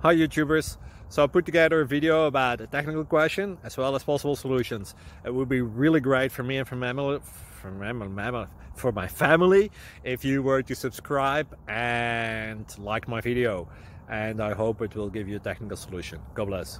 Hi YouTubers! So I put together a video about a technical question as well as possible solutions. It would be really great for me and for my family if you were to subscribe and like my video, and I hope it will give you a technical solution. God bless.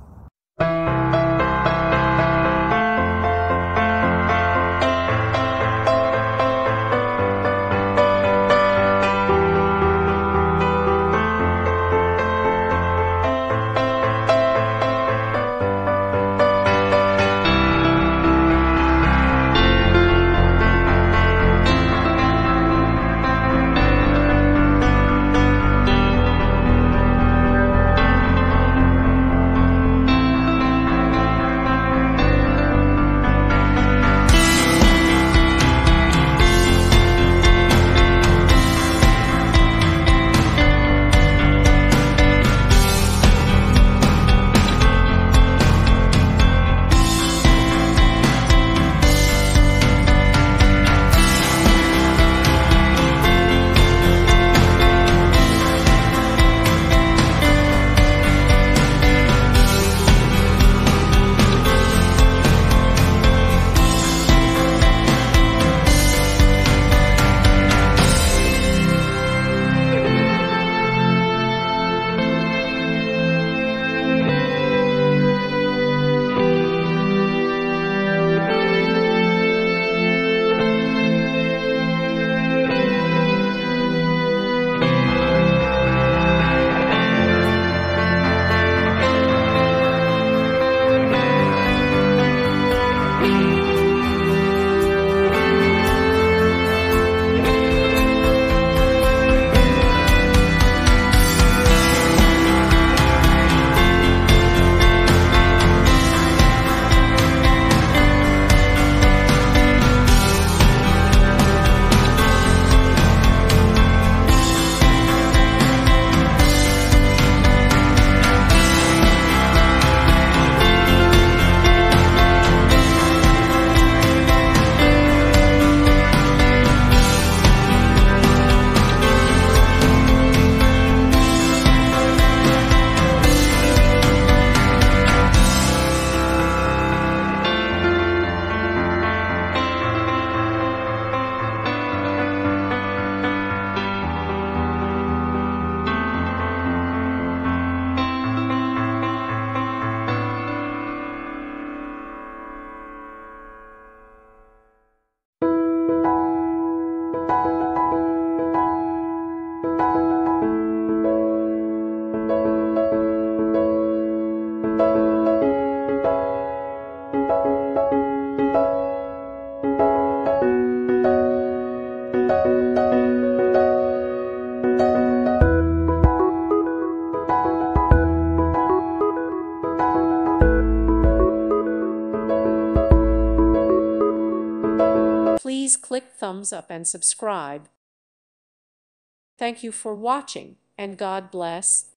Please click thumbs up and subscribe. Thank you for watching, and God bless.